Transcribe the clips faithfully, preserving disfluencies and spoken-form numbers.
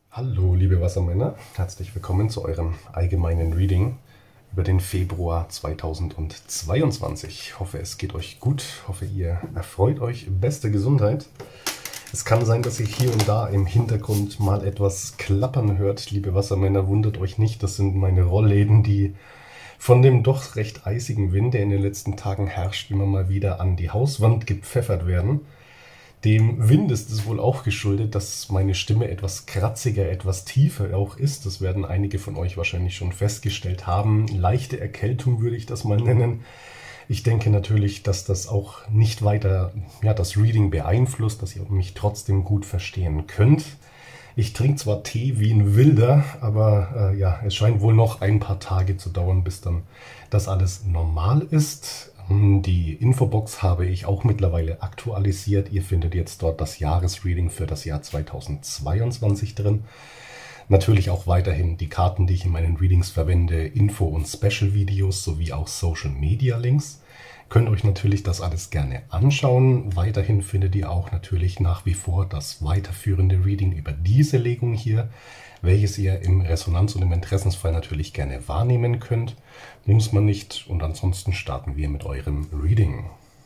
Hallo liebe Wassermänner, herzlich willkommen zu eurem allgemeinen Reading über den Februar zweitausendzweiundzwanzig. Ich hoffe, es geht euch gut, ich hoffe, ihr erfreut euch, beste Gesundheit. Es kann sein, dass ihr hier und da im Hintergrund mal etwas klappern hört, liebe Wassermänner, wundert euch nicht, das sind meine Rollläden, die von dem doch recht eisigen Wind, der in den letzten Tagen herrscht, immer mal wieder an die Hauswand gepfeffert werden. Dem Wind ist es wohl auch geschuldet, dass meine Stimme etwas kratziger, etwas tiefer auch ist. Das werden einige von euch wahrscheinlich schon festgestellt haben. Leichte Erkältung würde ich das mal nennen. Ich denke natürlich, dass das auch nicht weiter ja, das Reading beeinflusst, dass ihr mich trotzdem gut verstehen könnt. Ich trinke zwar Tee wie ein Wilder, aber äh, ja, es scheint wohl noch ein paar Tage zu dauern, bis dann das alles normal ist. Die Infobox habe ich auch mittlerweile aktualisiert. Ihr findet jetzt dort das Jahresreading für das Jahr zweitausendzweiundzwanzig drin. Natürlich auch weiterhin die Karten, die ich in meinen Readings verwende, Info- und Special-Videos sowie auch Social-Media-Links. Könnt euch natürlich das alles gerne anschauen. Weiterhin findet ihr auch natürlich nach wie vor das weiterführende Reading über diese Legung hier, welches ihr im Resonanz- und im Interessensfall natürlich gerne wahrnehmen könnt. Muss man nicht, und ansonsten starten wir mit eurem Reading.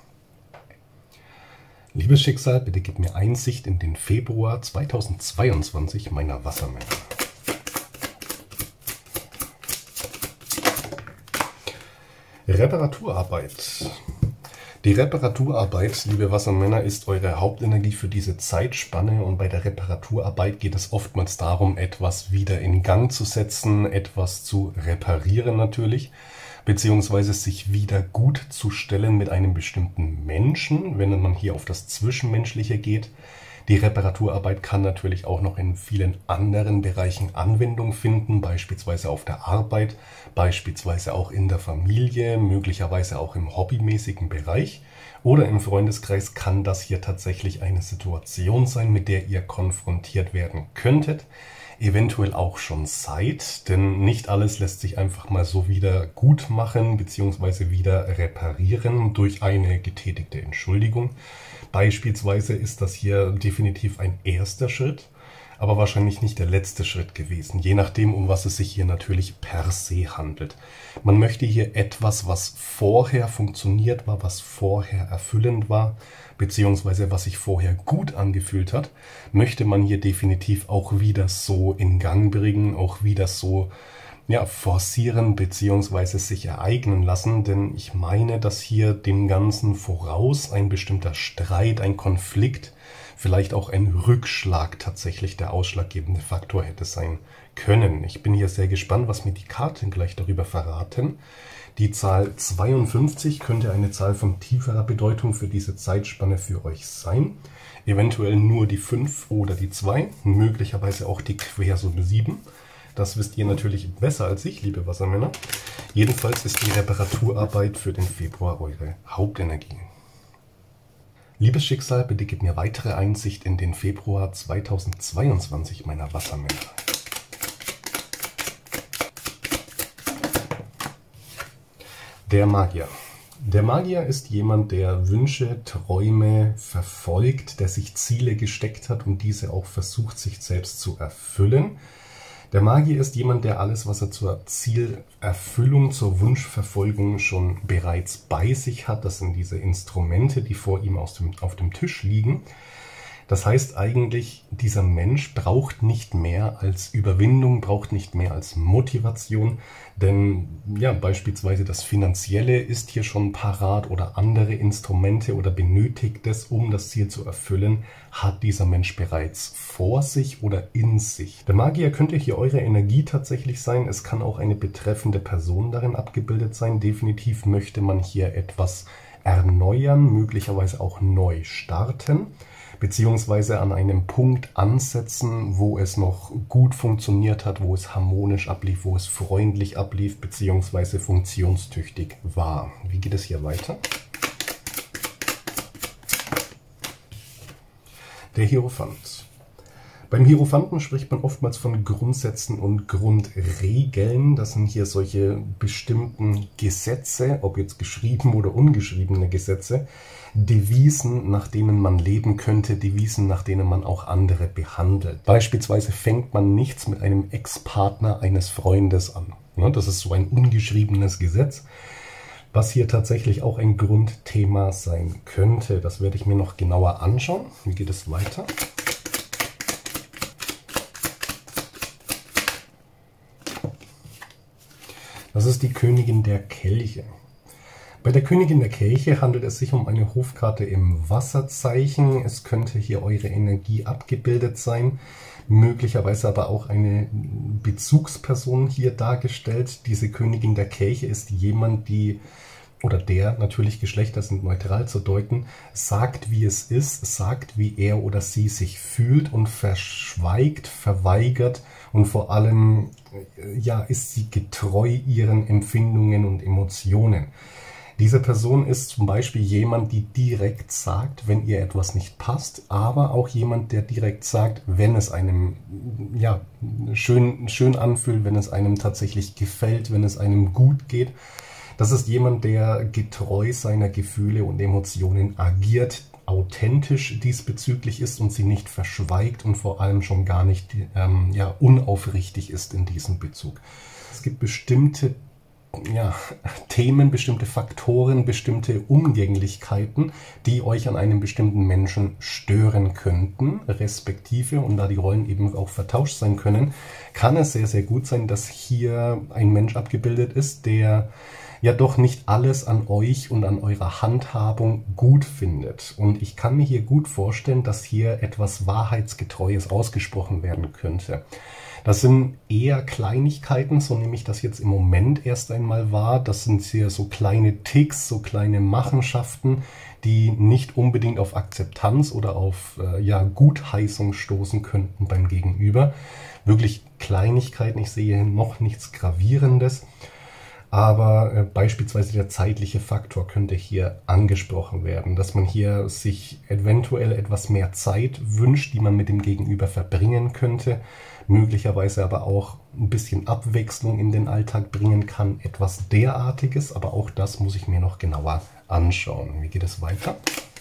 Liebes Schicksal, bitte gib mir Einsicht in den Februar zweitausendzweiundzwanzig meiner Wassermänner. Reparaturarbeit. Die Reparaturarbeit, liebe Wassermänner, ist eure Hauptenergie für diese Zeitspanne, und bei der Reparaturarbeit geht es oftmals darum, etwas wieder in Gang zu setzen, etwas zu reparieren natürlich, beziehungsweise sich wieder gut zu stellen mit einem bestimmten Menschen, wenn man hier auf das Zwischenmenschliche geht. Die Reparaturarbeit kann natürlich auch noch in vielen anderen Bereichen Anwendung finden, beispielsweise auf der Arbeit, beispielsweise auch in der Familie, möglicherweise auch im hobbymäßigen Bereich oder im Freundeskreis kann das hier tatsächlich eine Situation sein, mit der ihr konfrontiert werden könntet, eventuell auch schon seid, denn nicht alles lässt sich einfach mal so wieder gut machen bzw. wieder reparieren durch eine getätigte Entschuldigung. Beispielsweise ist das hier definitiv ein erster Schritt, aber wahrscheinlich nicht der letzte Schritt gewesen, je nachdem, um was es sich hier natürlich per se handelt. Man möchte hier etwas, was vorher funktioniert war, was vorher erfüllend war, beziehungsweise was sich vorher gut angefühlt hat, möchte man hier definitiv auch wieder so in Gang bringen, auch wieder so ja, forcieren bzw. sich ereignen lassen, denn ich meine, dass hier dem Ganzen voraus ein bestimmter Streit, ein Konflikt, vielleicht auch ein Rückschlag tatsächlich der ausschlaggebende Faktor hätte sein können. Ich bin hier sehr gespannt, was mir die Karten gleich darüber verraten. Die Zahl zweiundfünfzig könnte eine Zahl von tieferer Bedeutung für diese Zeitspanne für euch sein. Eventuell nur die fünf oder die zwei, möglicherweise auch die Quersumme sieben. Das wisst ihr natürlich besser als ich, liebe Wassermänner. Jedenfalls ist die Reparaturarbeit für den Februar eure Hauptenergie. Liebes Schicksal, bitte gib mir weitere Einsicht in den Februar zweitausendzweiundzwanzig meiner Wassermänner. Der Magier. Der Magier ist jemand, der Wünsche, Träume verfolgt, der sich Ziele gesteckt hat und diese auch versucht, sich selbst zu erfüllen. Der Magier ist jemand, der alles, was er zur Zielerfüllung, zur Wunschverfolgung schon bereits bei sich hat. Das sind diese Instrumente, die vor ihm aus dem, auf dem Tisch liegen. Das heißt eigentlich, dieser Mensch braucht nicht mehr als Überwindung, braucht nicht mehr als Motivation, denn ja, beispielsweise das Finanzielle ist hier schon parat oder andere Instrumente oder benötigt es, um das Ziel zu erfüllen, hat dieser Mensch bereits vor sich oder in sich. Der Magier könnte hier eure Energie tatsächlich sein, es kann auch eine betreffende Person darin abgebildet sein. Definitiv möchte man hier etwas erneuern, möglicherweise auch neu starten, beziehungsweise an einem Punkt ansetzen, wo es noch gut funktioniert hat, wo es harmonisch ablief, wo es freundlich ablief, beziehungsweise funktionstüchtig war. Wie geht es hier weiter? Der Hierophant. Beim Hierophanten spricht man oftmals von Grundsätzen und Grundregeln. Das sind hier solche bestimmten Gesetze, ob jetzt geschrieben oder ungeschriebene Gesetze, Devisen, nach denen man leben könnte, Devisen, nach denen man auch andere behandelt. Beispielsweise fängt man nichts mit einem Ex-Partner eines Freundes an. Das ist so ein ungeschriebenes Gesetz, was hier tatsächlich auch ein Grundthema sein könnte. Das werde ich mir noch genauer anschauen. Wie geht es weiter? Das ist die Königin der Kelche. Bei der Königin der Kelche handelt es sich um eine Hofkarte im Wasserzeichen. Es könnte hier eure Energie abgebildet sein, möglicherweise aber auch eine Bezugsperson hier dargestellt. Diese Königin der Kelche ist jemand, die, oder der, natürlich Geschlechter sind neutral zu deuten, sagt, wie es ist, sagt, wie er oder sie sich fühlt und verschweigt, verweigert und vor allem ja, ist sie getreu ihren Empfindungen und Emotionen. Diese Person ist zum Beispiel jemand, die direkt sagt, wenn ihr etwas nicht passt, aber auch jemand, der direkt sagt, wenn es einem ja, schön, schön anfühlt, wenn es einem tatsächlich gefällt, wenn es einem gut geht. Das ist jemand, der getreu seiner Gefühle und Emotionen agiert, authentisch diesbezüglich ist und sie nicht verschweigt und vor allem schon gar nicht ähm, ja, unaufrichtig ist in diesem Bezug. Es gibt bestimmte ja, Themen, bestimmte Faktoren, bestimmte Umgänglichkeiten, die euch an einem bestimmten Menschen stören könnten, respektive, und da die Rollen eben auch vertauscht sein können, kann es sehr, sehr gut sein, dass hier ein Mensch abgebildet ist, der ja doch nicht alles an euch und an eurer Handhabung gut findet. Und ich kann mir hier gut vorstellen, dass hier etwas Wahrheitsgetreues ausgesprochen werden könnte. Das sind eher Kleinigkeiten, so nehme ich das jetzt im Moment erst einmal wahr. Das sind hier so kleine Ticks, so kleine Machenschaften, die nicht unbedingt auf Akzeptanz oder auf äh, ja, Gutheißung stoßen könnten beim Gegenüber. Wirklich Kleinigkeiten, ich sehe hier noch nichts Gravierendes. Aber äh, beispielsweise der zeitliche Faktor könnte hier angesprochen werden, dass man hier sich eventuell etwas mehr Zeit wünscht, die man mit dem Gegenüber verbringen könnte, möglicherweise aber auch ein bisschen Abwechslung in den Alltag bringen kann, etwas derartiges, aber auch das muss ich mir noch genauer anschauen. Wie geht es weiter?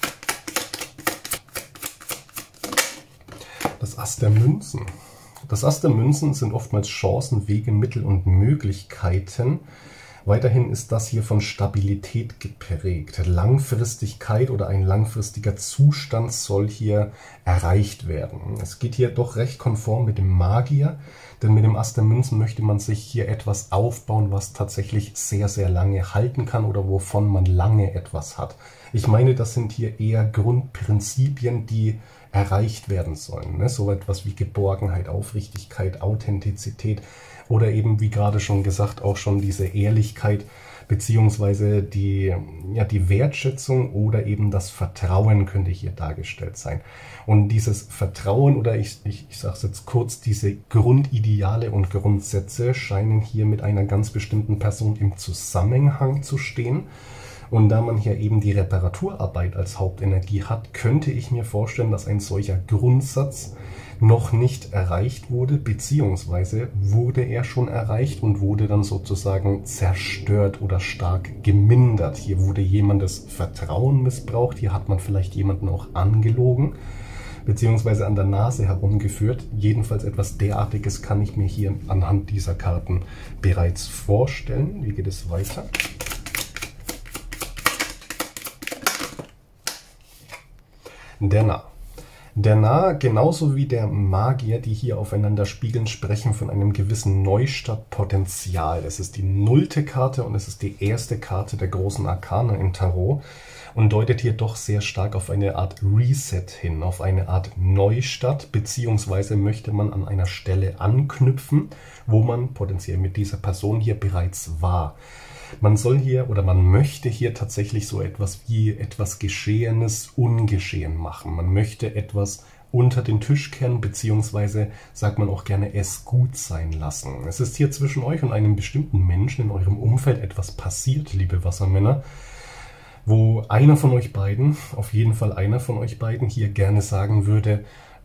Das Ass der Münzen. Das Ass der Münzen sind oftmals Chancen, Wege, Mittel und Möglichkeiten. Weiterhin ist das hier von Stabilität geprägt. Langfristigkeit oder ein langfristiger Zustand soll hier erreicht werden. Es geht hier doch recht konform mit dem Magier, denn mit dem Ass der Münzen möchte man sich hier etwas aufbauen, was tatsächlich sehr, sehr lange halten kann oder wovon man lange etwas hat. Ich meine, das sind hier eher Grundprinzipien, die erreicht werden sollen. Ne? So etwas wie Geborgenheit, Aufrichtigkeit, Authentizität oder eben, wie gerade schon gesagt, auch schon diese Ehrlichkeit beziehungsweise die, ja, die Wertschätzung oder eben das Vertrauen könnte hier dargestellt sein. Und dieses Vertrauen oder ich, ich, ich sage es jetzt kurz, diese Grundideale und Grundsätze scheinen hier mit einer ganz bestimmten Person im Zusammenhang zu stehen. Und da man hier eben die Reparaturarbeit als Hauptenergie hat, könnte ich mir vorstellen, dass ein solcher Grundsatz noch nicht erreicht wurde, beziehungsweise wurde er schon erreicht und wurde dann sozusagen zerstört oder stark gemindert. Hier wurde jemandes Vertrauen missbraucht, hier hat man vielleicht jemanden auch angelogen, beziehungsweise an der Nase herumgeführt. Jedenfalls etwas derartiges kann ich mir hier anhand dieser Karten bereits vorstellen. Wie geht es weiter? Der Narr. Der Narr, genauso wie der Magier, die hier aufeinander spiegeln, sprechen von einem gewissen Neustartpotenzial. Es ist die nullte Karte und es ist die erste Karte der großen Arkane im Tarot und deutet hier doch sehr stark auf eine Art Reset hin, auf eine Art Neustart, beziehungsweise möchte man an einer Stelle anknüpfen, wo man potenziell mit dieser Person hier bereits war. Man soll hier oder man möchte hier tatsächlich so etwas wie etwas Geschehenes ungeschehen machen. Man möchte etwas unter den Tisch kehren, beziehungsweise sagt man auch gerne es gut sein lassen. Es ist hier zwischen euch und einem bestimmten Menschen in eurem Umfeld etwas passiert, liebe Wassermänner, wo einer von euch beiden, auf jeden Fall einer von euch beiden hier gerne sagen würde,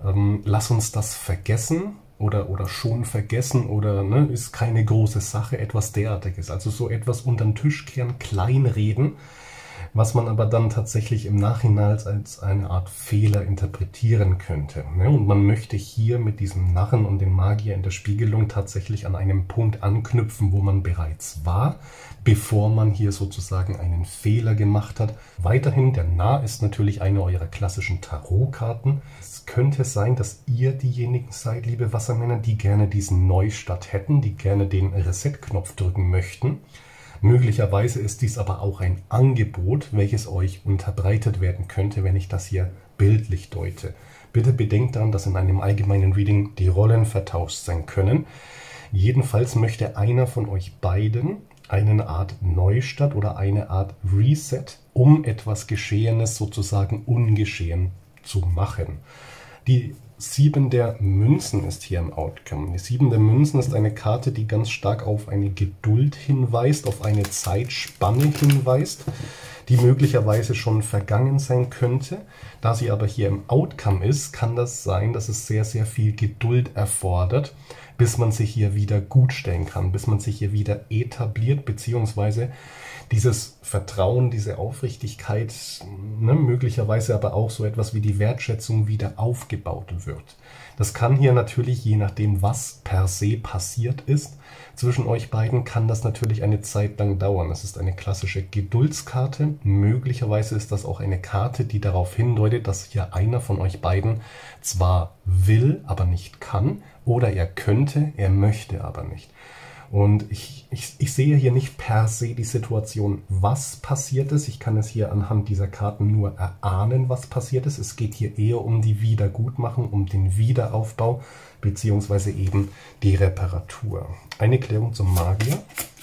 ähm, lass uns das vergessen oder, oder schon vergessen oder ne, ist keine große Sache, etwas derartiges. Also so etwas unter den Tisch kehren, kleinreden, was man aber dann tatsächlich im Nachhinein als eine Art Fehler interpretieren könnte. Und man möchte hier mit diesem Narren und dem Magier in der Spiegelung tatsächlich an einem Punkt anknüpfen, wo man bereits war, bevor man hier sozusagen einen Fehler gemacht hat. Weiterhin, der Narr ist natürlich eine eurer klassischen Tarotkarten. Es könnte sein, dass ihr diejenigen seid, liebe Wassermänner, die gerne diesen Neustart hätten, die gerne den Reset-Knopf drücken möchten. Möglicherweise ist dies aber auch ein Angebot, welches euch unterbreitet werden könnte, wenn ich das hier bildlich deute. Bitte bedenkt daran, dass in einem allgemeinen Reading die Rollen vertauscht sein können. Jedenfalls möchte einer von euch beiden eine Art Neustart oder eine Art Reset, um etwas Geschehenes sozusagen ungeschehen zu machen. Die Sieben der Münzen ist hier im Outcome. Die Sieben der Münzen ist eine Karte, die ganz stark auf eine Geduld hinweist, auf eine Zeitspanne hinweist, die möglicherweise schon vergangen sein könnte. Da sie aber hier im Outcome ist, kann das sein, dass es sehr, sehr viel Geduld erfordert, bis man sich hier wieder gut stellen kann, bis man sich hier wieder etabliert, beziehungsweise dieses Vertrauen, diese Aufrichtigkeit, ne, möglicherweise aber auch so etwas wie die Wertschätzung wieder aufgebaut wird. Das kann hier natürlich, je nachdem, was per se passiert ist, zwischen euch beiden kann das natürlich eine Zeit lang dauern. Das ist eine klassische Geduldskarte. Möglicherweise ist das auch eine Karte, die darauf hindeutet, dass hier einer von euch beiden zwar will, aber nicht kann, oder er könnte, er möchte aber nicht. Und ich, ich, ich sehe hier nicht per se die Situation, was passiert ist. Ich kann es hier anhand dieser Karten nur erahnen, was passiert ist. Es geht hier eher um die Wiedergutmachung, um den Wiederaufbau, beziehungsweise eben die Reparatur. Eine Klärung zum Magier.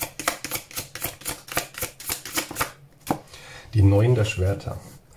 Die Neun der Schwerter.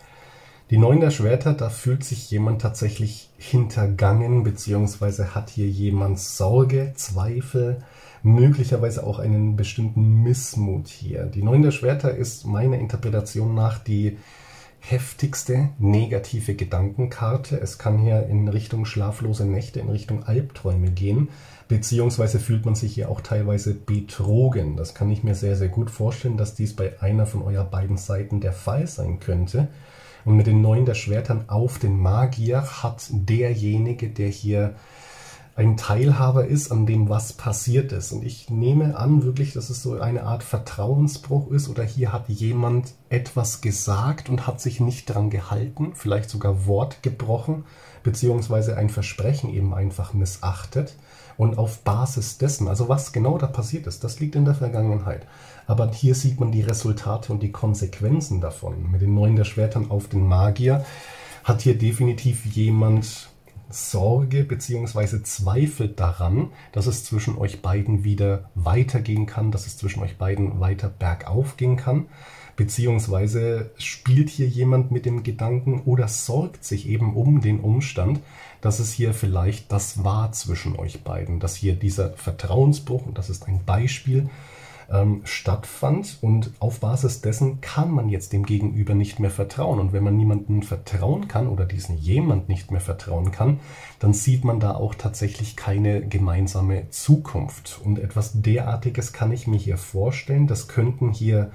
Die Neun der Schwerter, da fühlt sich jemand tatsächlich hintergangen, beziehungsweise hat hier jemand Sorge, Zweifel, möglicherweise auch einen bestimmten Missmut hier. Die Neun der Schwerter ist meiner Interpretation nach die heftigste negative Gedankenkarte. Es kann hier in Richtung schlaflose Nächte, in Richtung Albträume gehen, beziehungsweise fühlt man sich hier auch teilweise betrogen. Das kann ich mir sehr, sehr gut vorstellen, dass dies bei einer von eurer beiden Seiten der Fall sein könnte. Und mit den Neun der Schwertern auf den Magier hat derjenige, der hier ein Teilhaber ist an dem, was passiert ist. Und ich nehme an, wirklich, dass es so eine Art Vertrauensbruch ist oder hier hat jemand etwas gesagt und hat sich nicht dran gehalten, vielleicht sogar Wort gebrochen, beziehungsweise ein Versprechen eben einfach missachtet. Und auf Basis dessen, also was genau da passiert ist, das liegt in der Vergangenheit. Aber hier sieht man die Resultate und die Konsequenzen davon. Mit den Neun der Schwertern auf den Magier hat hier definitiv jemand Sorge bzw. Zweifel daran, dass es zwischen euch beiden wieder weitergehen kann, dass es zwischen euch beiden weiter bergauf gehen kann, beziehungsweise spielt hier jemand mit dem Gedanken oder sorgt sich eben um den Umstand, dass es hier vielleicht das war zwischen euch beiden, dass hier dieser Vertrauensbruch, und das ist ein Beispiel, ähm, stattfand und auf Basis dessen kann man jetzt dem Gegenüber nicht mehr vertrauen. Und wenn man niemandem vertrauen kann oder diesen jemand nicht mehr vertrauen kann, dann sieht man da auch tatsächlich keine gemeinsame Zukunft. Und etwas derartiges kann ich mir hier vorstellen. Das könnten hier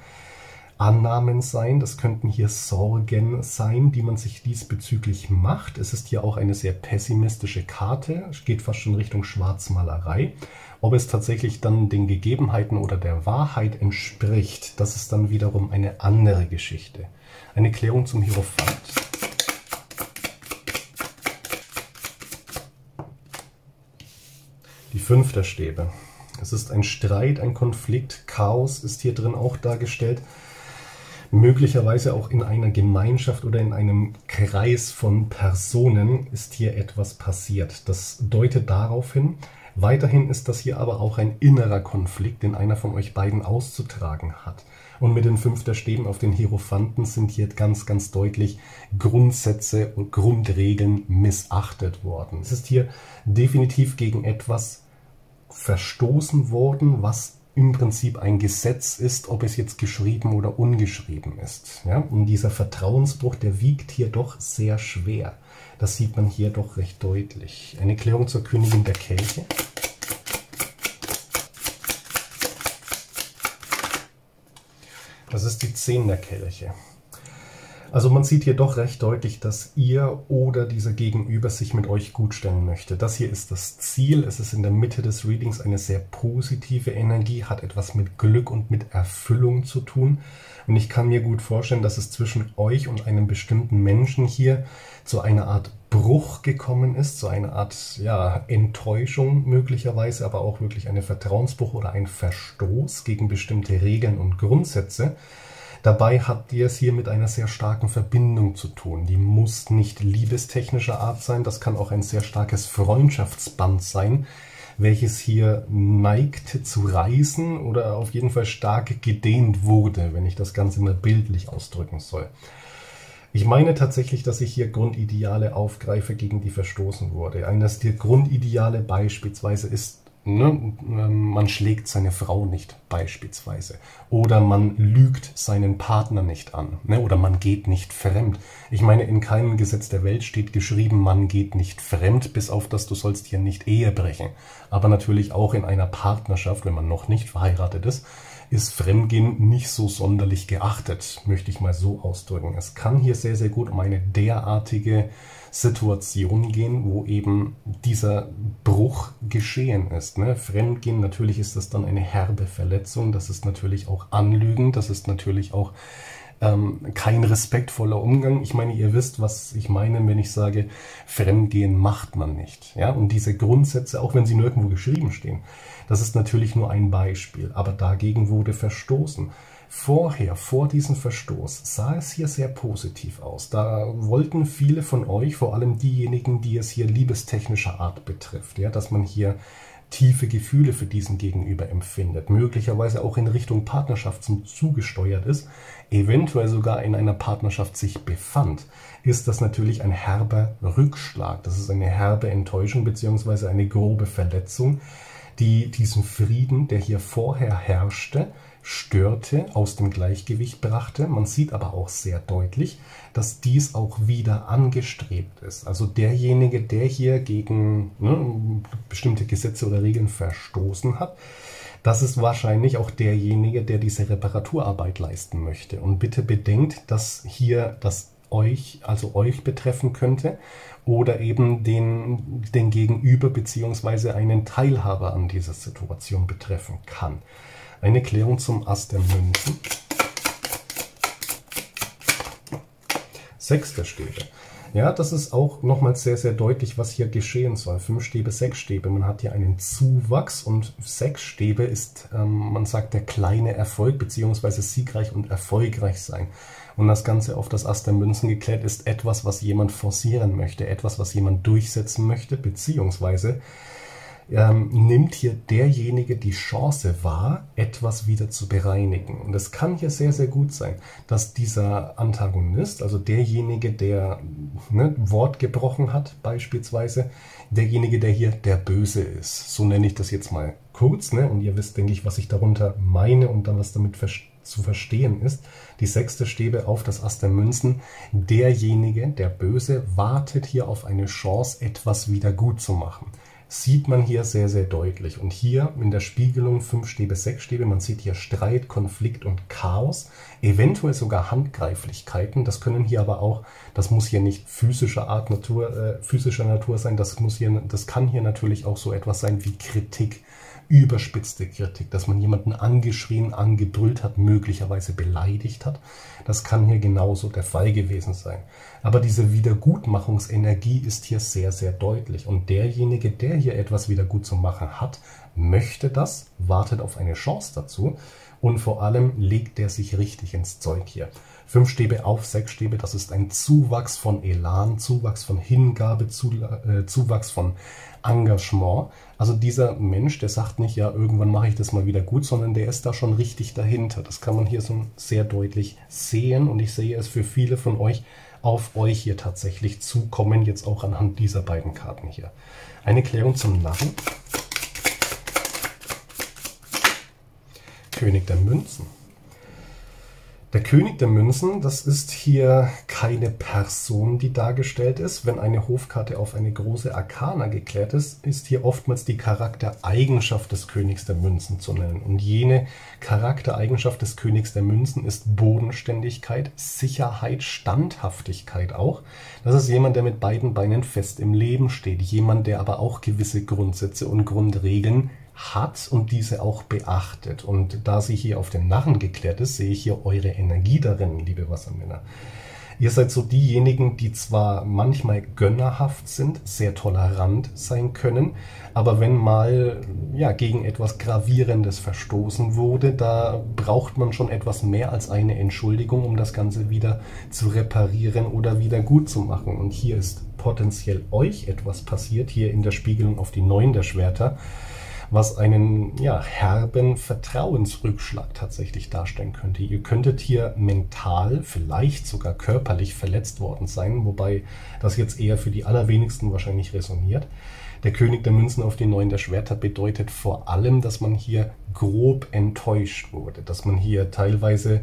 Annahmen sein, das könnten hier Sorgen sein, die man sich diesbezüglich macht. Es ist hier auch eine sehr pessimistische Karte, es geht fast schon Richtung Schwarzmalerei. Ob es tatsächlich dann den Gegebenheiten oder der Wahrheit entspricht, das ist dann wiederum eine andere Geschichte. Eine Klärung zum Hierophant. Die Fünf der Stäbe. Es ist ein Streit, ein Konflikt, Chaos ist hier drin auch dargestellt. Möglicherweise auch in einer Gemeinschaft oder in einem Kreis von Personen ist hier etwas passiert. Das deutet darauf hin. Weiterhin ist das hier aber auch ein innerer Konflikt, den einer von euch beiden auszutragen hat. Und mit den Fünf der Stäben auf den Hierophanten sind hier ganz, ganz deutlich Grundsätze und Grundregeln missachtet worden. Es ist hier definitiv gegen etwas verstoßen worden, was im Prinzip ein Gesetz ist, ob es jetzt geschrieben oder ungeschrieben ist. Ja? Und dieser Vertrauensbruch, der wiegt hier doch sehr schwer. Das sieht man hier doch recht deutlich. Eine Klärung zur Königin der Kelche. Das ist die Zehn der Kelche. Also man sieht hier doch recht deutlich, dass ihr oder dieser Gegenüber sich mit euch gut stellen möchte. Das hier ist das Ziel. Es ist in der Mitte des Readings eine sehr positive Energie, hat etwas mit Glück und mit Erfüllung zu tun. Und ich kann mir gut vorstellen, dass es zwischen euch und einem bestimmten Menschen hier zu einer Art Bruch gekommen ist, zu einer Art ja, Enttäuschung möglicherweise, aber auch wirklich ein Vertrauensbruch oder ein Verstoß gegen bestimmte Regeln und Grundsätze. Dabei habt ihr es hier mit einer sehr starken Verbindung zu tun. Die muss nicht liebestechnischer Art sein, das kann auch ein sehr starkes Freundschaftsband sein, welches hier neigte zu reißen oder auf jeden Fall stark gedehnt wurde, wenn ich das Ganze mal bildlich ausdrücken soll. Ich meine tatsächlich, dass ich hier Grundideale aufgreife, gegen die verstoßen wurde. Eines der Grundideale beispielsweise ist, ne, man schlägt seine Frau nicht beispielsweise. Oder man lügt seinen Partner nicht an. Ne, oder man geht nicht fremd. Ich meine, in keinem Gesetz der Welt steht geschrieben, man geht nicht fremd, bis auf das, du sollst hier nicht Ehe brechen. Aber natürlich auch in einer Partnerschaft, wenn man noch nicht verheiratet ist, ist Fremdgehen nicht so sonderlich geachtet, möchte ich mal so ausdrücken. Es kann hier sehr, sehr gut um eine derartige Situation gehen, wo eben dieser Bruch geschehen ist. Ne? Fremdgehen, natürlich ist das dann eine herbe Verletzung, das ist natürlich auch Anlügen, das ist natürlich auch ähm, kein respektvoller Umgang. Ich meine, ihr wisst, was ich meine, wenn ich sage, Fremdgehen macht man nicht. Ja? Und diese Grundsätze, auch wenn sie nirgendwo geschrieben stehen, das ist natürlich nur ein Beispiel, aber dagegen wurde verstoßen. Vorher, vor diesem Verstoß, sah es hier sehr positiv aus. Da wollten viele von euch, vor allem diejenigen, die es hier liebestechnischer Art betrifft, ja, dass man hier tiefe Gefühle für diesen Gegenüber empfindet, möglicherweise auch in Richtung Partnerschaft zugesteuert ist, eventuell sogar in einer Partnerschaft sich befand, ist das natürlich ein herber Rückschlag. Das ist eine herbe Enttäuschung bzw. eine grobe Verletzung, die diesen Frieden, der hier vorher herrschte, störte, aus dem Gleichgewicht brachte. Man sieht aber auch sehr deutlich, dass dies auch wieder angestrebt ist. Also derjenige, der hier gegen ne, bestimmte Gesetze oder Regeln verstoßen hat, das ist wahrscheinlich auch derjenige, der diese Reparaturarbeit leisten möchte. Und bitte bedenkt, dass hier das euch, also euch betreffen könnte oder eben den, den Gegenüber bzw. einen Teilhaber an dieser Situation betreffen kann. Eine Klärung zum Ass der Münzen. Sechs der Stäbe. Ja, das ist auch nochmals sehr, sehr deutlich, was hier geschehen soll. Fünf Stäbe, sechs Stäbe. Man hat hier einen Zuwachs und sechs Stäbe ist, ähm, man sagt, der kleine Erfolg bzw. siegreich und erfolgreich sein. Und das Ganze auf das Ass der Münzen geklärt ist etwas, was jemand forcieren möchte, etwas, was jemand durchsetzen möchte, beziehungsweise ähm, nimmt hier derjenige die Chance wahr, etwas wieder zu bereinigen. Und es kann hier sehr, sehr gut sein, dass dieser Antagonist, also derjenige, der ne, Wort gebrochen hat, beispielsweise, derjenige, der hier der Böse ist. So nenne ich das jetzt mal kurz, ne? Und ihr wisst, denke ich, was ich darunter meine und dann was damit ver zu verstehen ist. Die sechste Stäbe auf das Ass der Münzen. Derjenige, der Böse, wartet hier auf eine Chance, etwas wieder gut zu machen. Sieht man hier sehr, sehr deutlich. Und hier in der Spiegelung fünf Stäbe, sechs Stäbe, man sieht hier Streit, Konflikt und Chaos, eventuell sogar Handgreiflichkeiten. Das können hier aber auch, das muss hier nicht physischer Art, Natur, äh, physischer Natur sein, das muss hier, das kann hier natürlich auch so etwas sein wie Kritik, überspitzte Kritik, dass man jemanden angeschrien, angebrüllt hat, möglicherweise beleidigt hat. Das kann hier genauso der Fall gewesen sein. Aber diese Wiedergutmachungsenergie ist hier sehr, sehr deutlich. Und derjenige, der hier etwas wieder gut zu machen hat, möchte das, wartet auf eine Chance dazu und vor allem legt er sich richtig ins Zeug hier. Fünf Stäbe auf sechs Stäbe, das ist ein Zuwachs von Elan, Zuwachs von Hingabe, zu, äh, Zuwachs von Engagement. Also dieser Mensch, der sagt nicht, ja, irgendwann mache ich das mal wieder gut, sondern der ist da schon richtig dahinter. Das kann man hier so sehr deutlich sehen und ich sehe es für viele von euch auf euch hier tatsächlich zukommen, jetzt auch anhand dieser beiden Karten hier. Eine Klärung zum Narren. König der Münzen. Der König der Münzen, das ist hier keine Person, die dargestellt ist. Wenn eine Hofkarte auf eine große Arkana geklärt ist, ist hier oftmals die Charaktereigenschaft des Königs der Münzen zu nennen. Und jene Charaktereigenschaft des Königs der Münzen ist Bodenständigkeit, Sicherheit, Standhaftigkeit auch. Das ist jemand, der mit beiden Beinen fest im Leben steht. Jemand, der aber auch gewisse Grundsätze und Grundregeln hat und diese auch beachtet. Und da sie hier auf den Narren geklärt ist, sehe ich hier eure Energie darin, liebe Wassermänner. Ihr seid so diejenigen, die zwar manchmal gönnerhaft sind, sehr tolerant sein können, aber wenn mal ja, gegen etwas Gravierendes verstoßen wurde, da braucht man schon etwas mehr als eine Entschuldigung, um das Ganze wieder zu reparieren oder wieder gut zu machen. Und hier ist potenziell euch etwas passiert, hier in der Spiegelung auf die Neun der Schwerter, was einen ja, herben Vertrauensrückschlag tatsächlich darstellen könnte. Ihr könntet hier mental, vielleicht sogar körperlich verletzt worden sein, wobei das jetzt eher für die allerwenigsten wahrscheinlich resoniert. Der König der Münzen auf die Neun der Schwerter bedeutet vor allem, dass man hier grob enttäuscht wurde, dass man hier teilweise,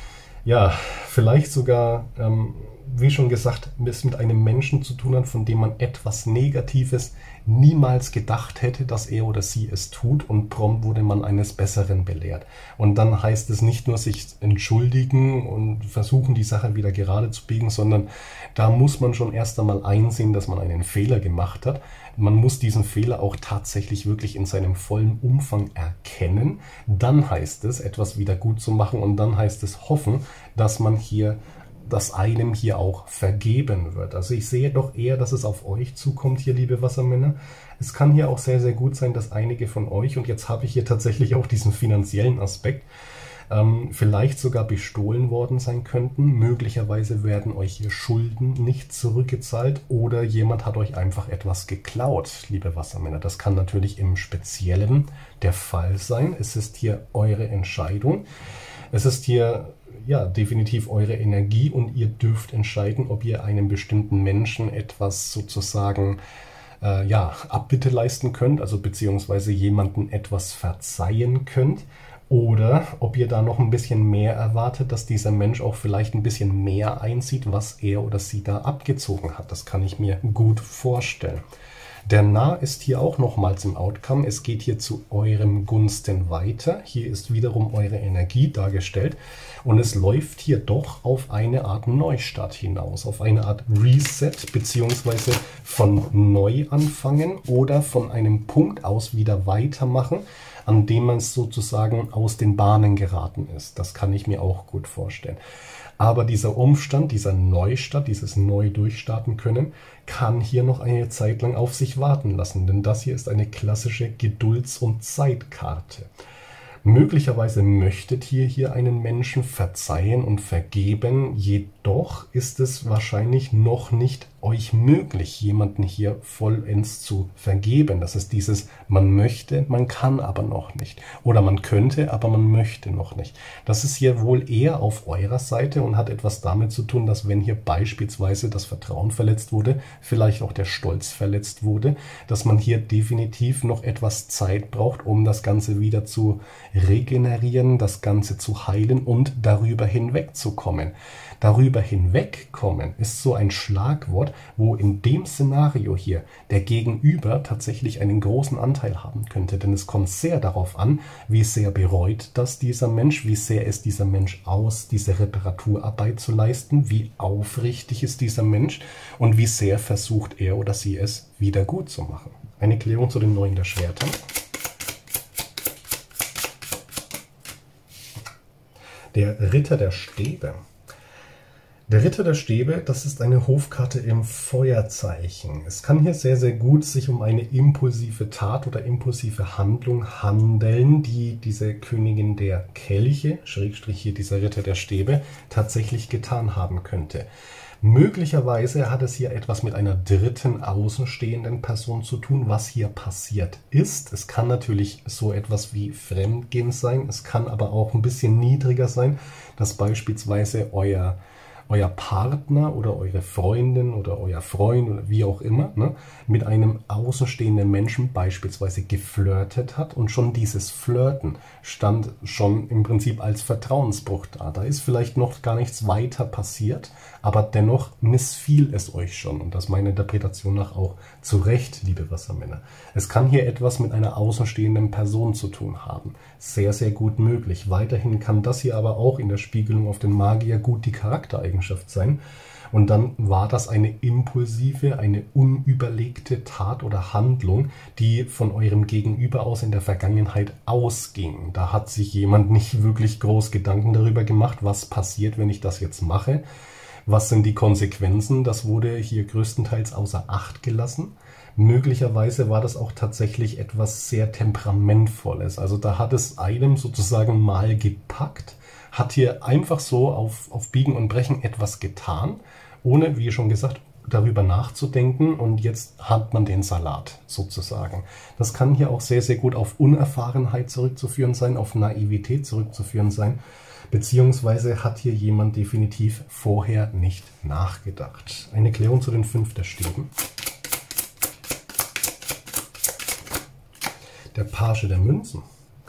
ja, vielleicht sogar, ähm, wie schon gesagt, es mit einem Menschen zu tun hat, von dem man etwas Negatives niemals gedacht hätte, dass er oder sie es tut, und prompt wurde man eines Besseren belehrt. Und dann heißt es nicht nur sich entschuldigen und versuchen, die Sache wieder gerade zu biegen, sondern da muss man schon erst einmal einsehen, dass man einen Fehler gemacht hat. Man muss diesen Fehler auch tatsächlich wirklich in seinem vollen Umfang erkennen. Dann heißt es, etwas wieder gut zu machen, und dann heißt es hoffen, dass man hier dass einem hier auch vergeben wird. Also ich sehe doch eher, dass es auf euch zukommt hier, liebe Wassermänner. Es kann hier auch sehr, sehr gut sein, dass einige von euch, und jetzt habe ich hier tatsächlich auch diesen finanziellen Aspekt, ähm, vielleicht sogar bestohlen worden sein könnten. Möglicherweise werden euch hier Schulden nicht zurückgezahlt oder jemand hat euch einfach etwas geklaut, liebe Wassermänner. Das kann natürlich im Speziellen der Fall sein. Es ist hier eure Entscheidung. Es ist hier ja definitiv eure Energie, und ihr dürft entscheiden, ob ihr einem bestimmten Menschen etwas sozusagen äh, ja, Abbitte leisten könnt, also beziehungsweise jemanden etwas verzeihen könnt, oder ob ihr da noch ein bisschen mehr erwartet, dass dieser Mensch auch vielleicht ein bisschen mehr einsieht, was er oder sie da abgezogen hat. Das kann ich mir gut vorstellen. Der Narr ist hier auch nochmals im Outcome. Es geht hier zu eurem Gunsten weiter. Hier ist wiederum eure Energie dargestellt. Und es läuft hier doch auf eine Art Neustart hinaus, auf eine Art Reset, beziehungsweise von neu anfangen oder von einem Punkt aus wieder weitermachen, an dem man sozusagen aus den Bahnen geraten ist. Das kann ich mir auch gut vorstellen. Aber dieser Umstand, dieser Neustart, dieses neu durchstarten können, kann hier noch eine Zeit lang auf sich warten lassen. Denn das hier ist eine klassische Gedulds- und Zeitkarte. Möglicherweise möchtet ihr hier einen Menschen verzeihen und vergeben, jedoch ist es wahrscheinlich noch nicht euch möglich, jemanden hier vollends zu vergeben. Das ist dieses, man möchte, man kann aber noch nicht. Oder man könnte, aber man möchte noch nicht. Das ist hier wohl eher auf eurer Seite und hat etwas damit zu tun, dass wenn hier beispielsweise das Vertrauen verletzt wurde, vielleicht auch der Stolz verletzt wurde, dass man hier definitiv noch etwas Zeit braucht, um das Ganze wieder zu regenerieren, das Ganze zu heilen und darüber hinwegzukommen. Darüber hinwegkommen ist so ein Schlagwort, wo in dem Szenario hier der Gegenüber tatsächlich einen großen Anteil haben könnte. Denn es kommt sehr darauf an, wie sehr bereut das dieser Mensch, wie sehr ist dieser Mensch aus, diese Reparaturarbeit zu leisten, wie aufrichtig ist dieser Mensch und wie sehr versucht er oder sie es wieder gut zu machen. Eine Klärung zu den Neun der Schwerter. Der Ritter der Stäbe. Der Ritter der Stäbe, das ist eine Hofkarte im Feuerzeichen. Es kann hier sehr, sehr gut sich um eine impulsive Tat oder impulsive Handlung handeln, die diese Königin der Kelche, Schrägstrich hier dieser Ritter der Stäbe, tatsächlich getan haben könnte. Möglicherweise hat es hier etwas mit einer dritten außenstehenden Person zu tun, was hier passiert ist. Es kann natürlich so etwas wie Fremdgehen sein, es kann aber auch ein bisschen niedriger sein, dass beispielsweise euer euer Partner oder eure Freundin oder euer Freund oder wie auch immer, ne, mit einem außenstehenden Menschen beispielsweise geflirtet hat und schon dieses Flirten stand schon im Prinzip als Vertrauensbruch da. Da ist vielleicht noch gar nichts weiter passiert, aber dennoch missfiel es euch schon und das meiner Interpretation nach auch zu Recht, liebe Wassermänner. Es kann hier etwas mit einer außenstehenden Person zu tun haben. Sehr, sehr gut möglich. Weiterhin kann das hier aber auch in der Spiegelung auf den Magier gut die Charaktereigenschaft sein. Und dann war das eine impulsive, eine unüberlegte Tat oder Handlung, die von eurem Gegenüber aus in der Vergangenheit ausging. Da hat sich jemand nicht wirklich groß Gedanken darüber gemacht, was passiert, wenn ich das jetzt mache. Was sind die Konsequenzen? Das wurde hier größtenteils außer Acht gelassen. Möglicherweise war das auch tatsächlich etwas sehr Temperamentvolles. Also da hat es einem sozusagen mal gepackt, hat hier einfach so auf, auf Biegen und Brechen etwas getan, ohne, wie schon gesagt, darüber nachzudenken und jetzt hat man den Salat sozusagen. Das kann hier auch sehr, sehr gut auf Unerfahrenheit zurückzuführen sein, auf Naivität zurückzuführen sein, beziehungsweise hat hier jemand definitiv vorher nicht nachgedacht. Eine Klärung zu den fünf der Stäben. Der Page der Münzen.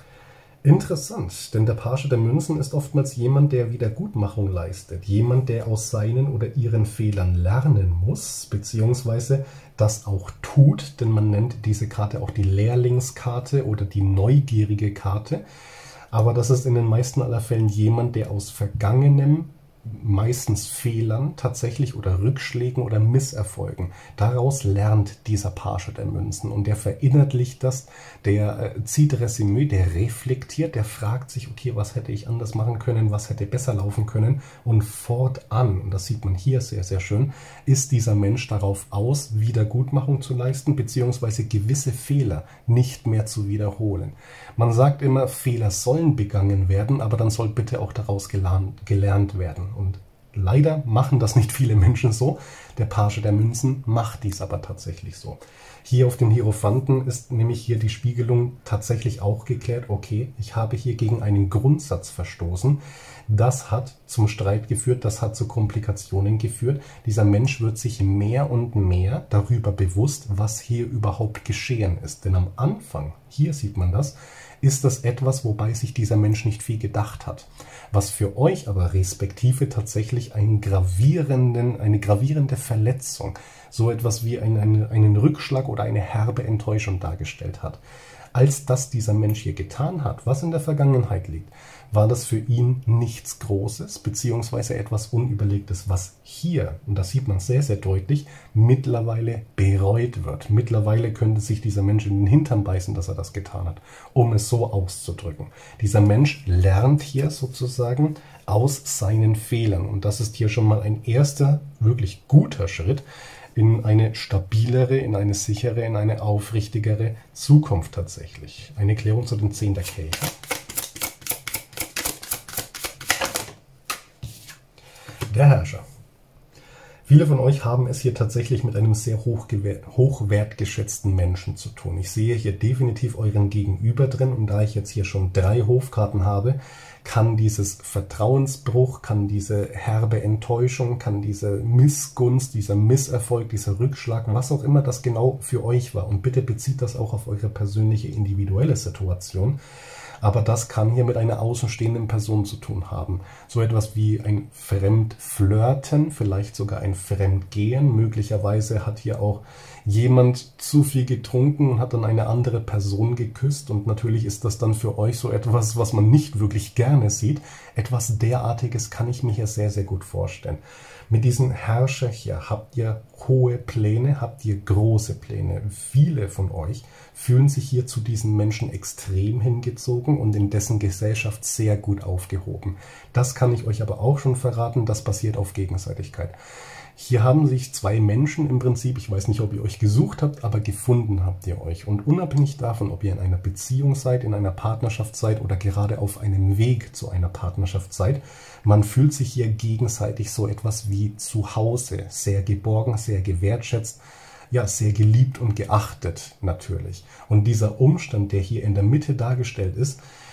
Interessant, denn der Page der Münzen ist oftmals jemand, der Wiedergutmachung leistet. Jemand, der aus seinen oder ihren Fehlern lernen muss, beziehungsweise das auch tut, denn man nennt diese Karte auch die Lehrlingskarte oder die neugierige Karte. Aber das ist in den meisten aller Fällen jemand, der aus vergangenem, meistens Fehlern tatsächlich oder Rückschlägen oder Misserfolgen. Daraus lernt dieser Page der Münzen und der verinnerlicht das, der äh, zieht Resümee, der reflektiert, der fragt sich, okay, was hätte ich anders machen können, was hätte besser laufen können und fortan, und das sieht man hier sehr, sehr schön, ist dieser Mensch darauf aus, Wiedergutmachung zu leisten, beziehungsweise gewisse Fehler nicht mehr zu wiederholen. Man sagt immer, Fehler sollen begangen werden, aber dann soll bitte auch daraus gelernt, gelernt werden. Und leider machen das nicht viele Menschen so. Der Page der Münzen macht dies aber tatsächlich so. Hier auf dem Hierophanten ist nämlich hier die Spiegelung tatsächlich auch geklärt. Okay, ich habe hier gegen einen Grundsatz verstoßen. Das hat zum Streit geführt, das hat zu Komplikationen geführt. Dieser Mensch wird sich mehr und mehr darüber bewusst, was hier überhaupt geschehen ist. Denn am Anfang, hier sieht man das, ist das etwas, wobei sich dieser Mensch nicht viel gedacht hat. Was für euch aber respektive tatsächlich einen gravierenden, eine gravierende Verletzung, so etwas wie einen, einen Rückschlag oder eine herbe Enttäuschung dargestellt hat. Als das dieser Mensch hier getan hat, was in der Vergangenheit liegt, war das für ihn nichts Großes, beziehungsweise etwas Unüberlegtes, was hier, und das sieht man sehr, sehr deutlich, mittlerweile bereut wird. Mittlerweile könnte sich dieser Mensch in den Hintern beißen, dass er das getan hat, um es so auszudrücken. Dieser Mensch lernt hier sozusagen aus seinen Fehlern und das ist hier schon mal ein erster, wirklich guter Schritt, in eine stabilere, in eine sichere, in eine aufrichtigere Zukunft tatsächlich. Eine Klärung zu den zehn der Kelche. Der Herrscher. Viele von euch haben es hier tatsächlich mit einem sehr hochwertgeschätzten Menschen zu tun. Ich sehe hier definitiv euren Gegenüber drin und da ich jetzt hier schon drei Hofkarten habe, kann dieses Vertrauensbruch, kann diese herbe Enttäuschung, kann diese Missgunst, dieser Misserfolg, dieser Rückschlag, was auch immer das genau für euch war. Und bitte bezieht das auch auf eure persönliche, individuelle Situation. Aber das kann hier mit einer außenstehenden Person zu tun haben. So etwas wie ein Fremdflirten, vielleicht sogar ein Fremdgehen. Möglicherweise hat hier auch jemand zu viel getrunken und hat dann eine andere Person geküsst. Und natürlich ist das dann für euch so etwas, was man nicht wirklich gerne sieht. Etwas derartiges kann ich mir hier sehr, sehr gut vorstellen. Mit diesem Herrscher hier habt ihr hohe Pläne, habt ihr große Pläne. Viele von euch fühlen sich hier zu diesen Menschen extrem hingezogen und in dessen Gesellschaft sehr gut aufgehoben. Das kann ich euch aber auch schon verraten, das basiert auf Gegenseitigkeit. Hier haben sich zwei Menschen im Prinzip, ich weiß nicht, ob ihr euch gesucht habt, aber gefunden habt ihr euch. Und unabhängig davon, ob ihr in einer Beziehung seid, in einer Partnerschaft seid oder gerade auf einem Weg zu einer Partnerschaft seid, man fühlt sich hier gegenseitig so etwas wie zu Hause, sehr geborgen, sehr gewertschätzt, ja, sehr geliebt und geachtet natürlich. Und dieser Umstand, der hier in der Mitte dargestellt ist,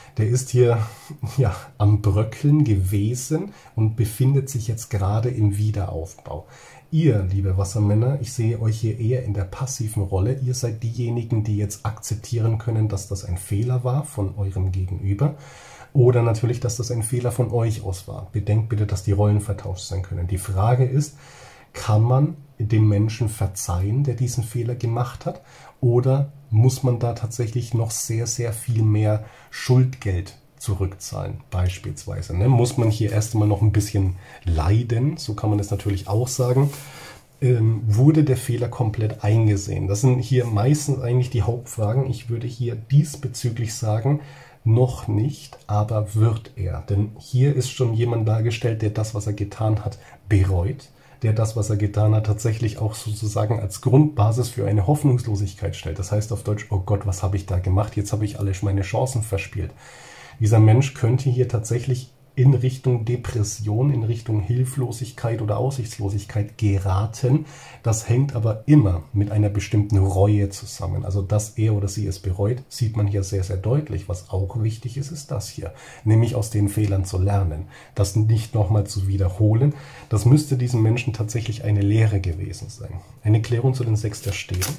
der ist hier ja, am Bröckeln gewesen und befindet sich jetzt gerade im Wiederaufbau. Ihr, liebe Wassermänner, ich sehe euch hier eher in der passiven Rolle. Ihr seid diejenigen, die jetzt akzeptieren können, dass das ein Fehler war von eurem Gegenüber. Oder natürlich, dass das ein Fehler von euch aus war. Bedenkt bitte, dass die Rollen vertauscht sein können. Die Frage ist, kann man dem Menschen verzeihen, der diesen Fehler gemacht hat? Oder muss man da tatsächlich noch sehr, sehr viel mehr Schuldgeld zurückzahlen, beispielsweise? Ne? Muss man hier erst einmal noch ein bisschen leiden, so kann man es natürlich auch sagen. Ähm, wurde der Fehler komplett eingesehen? Das sind hier meistens eigentlich die Hauptfragen. Ich würde hier diesbezüglich sagen, noch nicht, aber wird er. Denn hier ist schon jemand dargestellt, der das, was er getan hat, bereut, der das, was er getan hat, tatsächlich auch sozusagen als Grundbasis für eine Hoffnungslosigkeit stellt. Das heißt auf Deutsch, oh Gott, was habe ich da gemacht? Jetzt habe ich alle meine Chancen verspielt. Dieser Mensch könnte hier tatsächlich in Richtung Depression, in Richtung Hilflosigkeit oder Aussichtslosigkeit geraten. Das hängt aber immer mit einer bestimmten Reue zusammen. Also, dass er oder sie es bereut, sieht man hier sehr, sehr deutlich. Was auch wichtig ist, ist das hier. Nämlich aus den Fehlern zu lernen. Das nicht nochmal zu wiederholen. Das müsste diesem Menschen tatsächlich eine Lehre gewesen sein. Eine Klärung zu den sechs der Stäbe.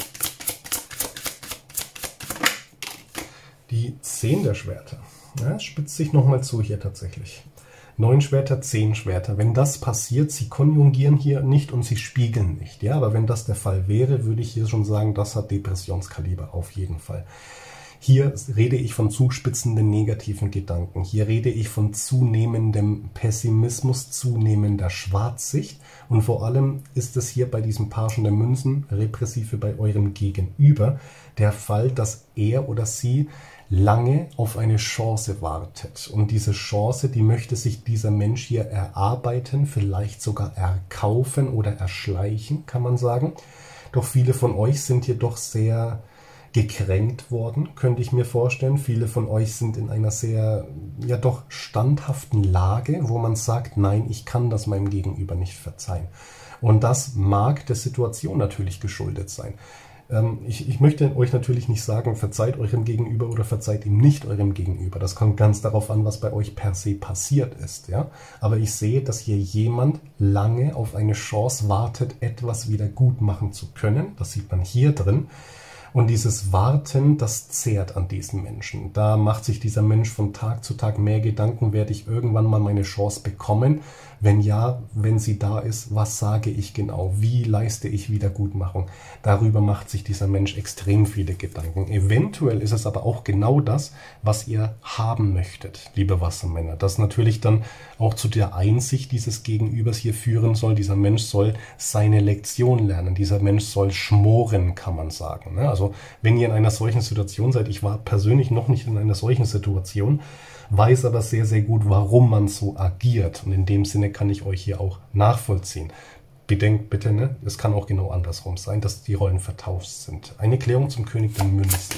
Die zehn der Schwerter. Ja, es spitzt sich nochmal zu hier tatsächlich. Neun Schwerter, zehn Schwerter. Wenn das passiert, sie konjugieren hier nicht und sie spiegeln nicht. Ja, aber wenn das der Fall wäre, würde ich hier schon sagen, das hat Depressionskaliber auf jeden Fall. Hier rede ich von zuspitzenden negativen Gedanken. Hier rede ich von zunehmendem Pessimismus, zunehmender Schwarzsicht. Und vor allem ist es hier bei diesem Pagen der Münzen, repressive bei eurem Gegenüber, der Fall, dass er oder sie lange auf eine Chance wartet. Und diese Chance, die möchte sich dieser Mensch hier erarbeiten, vielleicht sogar erkaufen oder erschleichen, kann man sagen. Doch viele von euch sind hier doch sehr gekränkt worden, könnte ich mir vorstellen. Viele von euch sind in einer sehr, ja doch standhaften Lage, wo man sagt, nein, ich kann das meinem Gegenüber nicht verzeihen. Und das mag der Situation natürlich geschuldet sein. Ich, ich möchte euch natürlich nicht sagen, verzeiht eurem Gegenüber oder verzeiht ihm nicht eurem Gegenüber. Das kommt ganz darauf an, was bei euch per se passiert ist. Ja? Aber ich sehe, dass hier jemand lange auf eine Chance wartet, etwas wieder gut machen zu können. Das sieht man hier drin. Und dieses Warten, das zehrt an diesem Menschen. Da macht sich dieser Mensch von Tag zu Tag mehr Gedanken, werde ich irgendwann mal meine Chance bekommen? Wenn ja, wenn sie da ist, was sage ich genau? Wie leiste ich Wiedergutmachung? Darüber macht sich dieser Mensch extrem viele Gedanken. Eventuell ist es aber auch genau das, was ihr haben möchtet, liebe Wassermänner. Das natürlich dann auch zu der Einsicht dieses Gegenübers hier führen soll. Dieser Mensch soll seine Lektion lernen. Dieser Mensch soll schmoren, kann man sagen. Also wenn ihr in einer solchen Situation seid, ich war persönlich noch nicht in einer solchen Situation, weiß aber sehr, sehr gut, warum man so agiert. Und in dem Sinne kann ich euch hier auch nachvollziehen. Bedenkt bitte, ne, es kann auch genau andersrum sein, dass die Rollen vertauscht sind. Eine Klärung zum König der Münzen.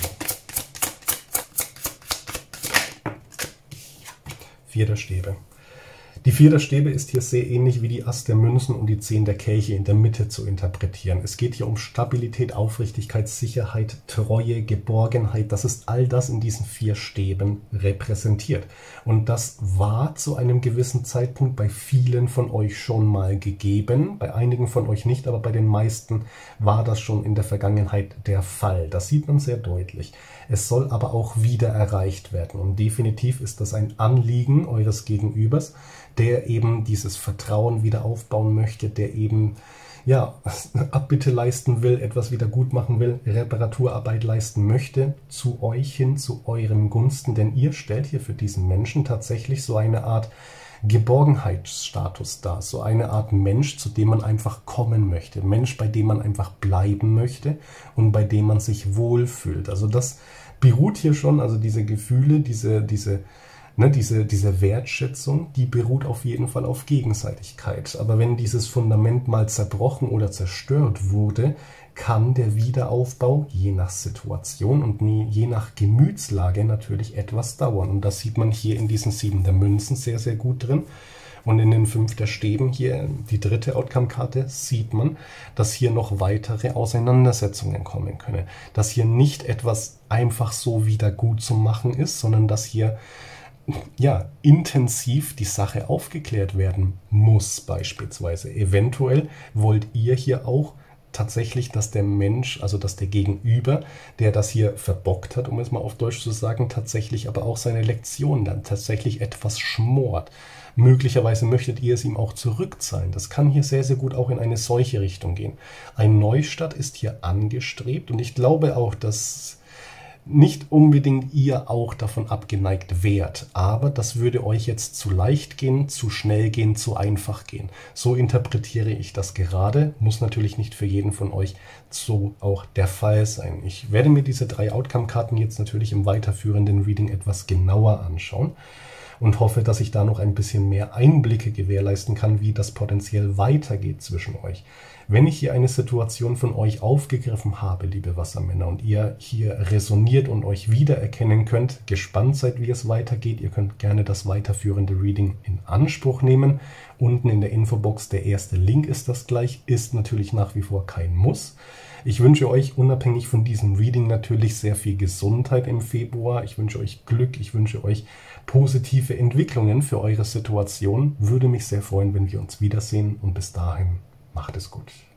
Vier der Stäbe. Die vier der Stäbe ist hier sehr ähnlich wie die Ass der Münzen und die zehn der Kelche in der Mitte zu interpretieren. Es geht hier um Stabilität, Aufrichtigkeit, Sicherheit, Treue, Geborgenheit. Das ist all das in diesen vier Stäben repräsentiert. Und das war zu einem gewissen Zeitpunkt bei vielen von euch schon mal gegeben. Bei einigen von euch nicht, aber bei den meisten war das schon in der Vergangenheit der Fall. Das sieht man sehr deutlich. Es soll aber auch wieder erreicht werden. Und definitiv ist das ein Anliegen eures Gegenübers, der eben dieses Vertrauen wieder aufbauen möchte, der eben ja, Abbitte leisten will, etwas wieder gut machen will, Reparaturarbeit leisten möchte, zu euch hin, zu eurem Gunsten, denn ihr stellt hier für diesen Menschen tatsächlich so eine Art Geborgenheitsstatus dar, so eine Art Mensch, zu dem man einfach kommen möchte, Mensch, bei dem man einfach bleiben möchte und bei dem man sich wohlfühlt. Also das beruht hier schon, also diese Gefühle, diese, diese Ne, diese, diese Wertschätzung, die beruht auf jeden Fall auf Gegenseitigkeit. Aber wenn dieses Fundament mal zerbrochen oder zerstört wurde, kann der Wiederaufbau je nach Situation und je nach Gemütslage natürlich etwas dauern. Und das sieht man hier in diesen sieben der Münzen sehr, sehr gut drin. Und in den fünf der Stäben hier, die dritte Outcome-Karte, sieht man, dass hier noch weitere Auseinandersetzungen kommen können. Dass hier nicht etwas einfach so wieder gut zu machen ist, sondern dass hier ja, intensiv die Sache aufgeklärt werden muss beispielsweise. Eventuell wollt ihr hier auch tatsächlich, dass der Mensch, also dass der Gegenüber, der das hier verbockt hat, um es mal auf Deutsch zu sagen, tatsächlich aber auch seine Lektion dann tatsächlich etwas schmort. Möglicherweise möchtet ihr es ihm auch zurückzahlen. Das kann hier sehr, sehr gut auch in eine solche Richtung gehen. Ein Neustart ist hier angestrebt und ich glaube auch, dass nicht unbedingt ihr auch davon abgeneigt wärt, aber das würde euch jetzt zu leicht gehen, zu schnell gehen, zu einfach gehen. So interpretiere ich das gerade, muss natürlich nicht für jeden von euch so auch der Fall sein. Ich werde mir diese drei Outcome-Karten jetzt natürlich im weiterführenden Reading etwas genauer anschauen und hoffe, dass ich da noch ein bisschen mehr Einblicke gewährleisten kann, wie das potenziell weitergeht zwischen euch. Wenn ich hier eine Situation von euch aufgegriffen habe, liebe Wassermänner, und ihr hier resoniert und euch wiedererkennen könnt, gespannt seid, wie es weitergeht, ihr könnt gerne das weiterführende Reading in Anspruch nehmen. Unten in der Infobox der erste Link ist das gleich, ist natürlich nach wie vor kein Muss. Ich wünsche euch unabhängig von diesem Reading natürlich sehr viel Gesundheit im Februar. Ich wünsche euch Glück, ich wünsche euch positive Entwicklungen für eure Situation. Würde mich sehr freuen, wenn wir uns wiedersehen und bis dahin macht es gut.